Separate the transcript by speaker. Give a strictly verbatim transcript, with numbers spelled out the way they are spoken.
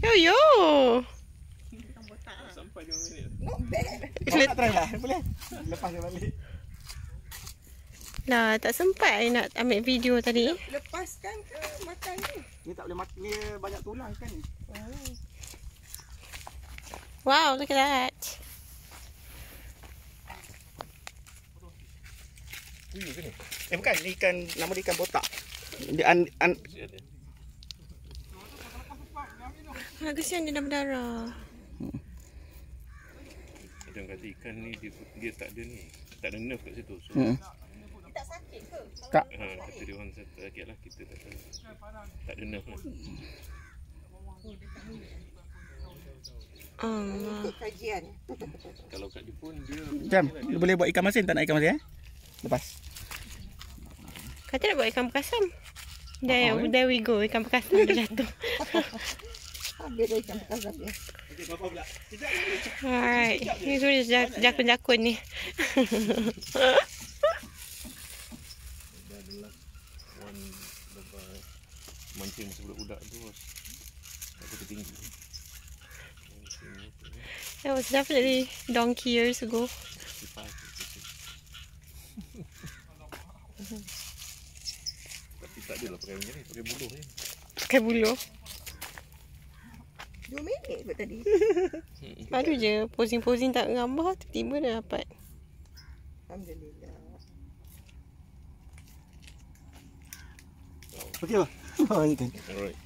Speaker 1: Yo yo.
Speaker 2: Sampai lima minit.
Speaker 3: Not bad.
Speaker 4: Kau nak try lah? Boleh? Lepas dia balik.
Speaker 1: Lah, tak sempat I nak ambil video tadi.
Speaker 3: Lepaskan ke makan ni?
Speaker 4: Dia tak boleh makan, dia banyak tulang kan.
Speaker 3: Oh.
Speaker 1: Wow, look at that.
Speaker 4: Puyuh ke ni? Eh bukan, ni ikan, nama dia ikan botak. Dia an, an,
Speaker 1: Ha, kesian dia dah berdarah.
Speaker 2: Macam kata ikan ni dia, dia tak ada ni, tak ada nerve kat situ. So,
Speaker 4: hmm.
Speaker 3: Dia tak sakit ke?
Speaker 4: Tak.
Speaker 2: ha, kata dia orang sakit lah, kita tak tahu. Tak ada nerve lah.
Speaker 1: Allah.
Speaker 3: Ikut kajian.
Speaker 2: Kalau kat Jepun dia
Speaker 4: Jam, dia boleh buat ikan masin, tak nak ikan masin eh? Lepas.
Speaker 1: Kata nak buat ikan perkasam. There,
Speaker 4: Oh, eh?
Speaker 1: there we go. Ikan perkasam dah jatuh.
Speaker 3: Habis dah ikan perkasam dia.
Speaker 4: Okey, bapa pula.
Speaker 1: Alright. Ni semua jakun-jakun ni.
Speaker 2: dah adalah one lepas mancing budak-budak tu aku tertinggi.
Speaker 1: That was definitely donkey years ago.
Speaker 2: Tapi tak adalah pakai macam ni, pakai buluh je.
Speaker 1: Pakai buluh.
Speaker 3: Dua minit kot tadi.
Speaker 1: Baru je posing-posing tak gambar, tiba-tiba dah dapat.
Speaker 3: Alhamdulillah.
Speaker 4: Okey lah. Oh, ikan.
Speaker 2: Alright.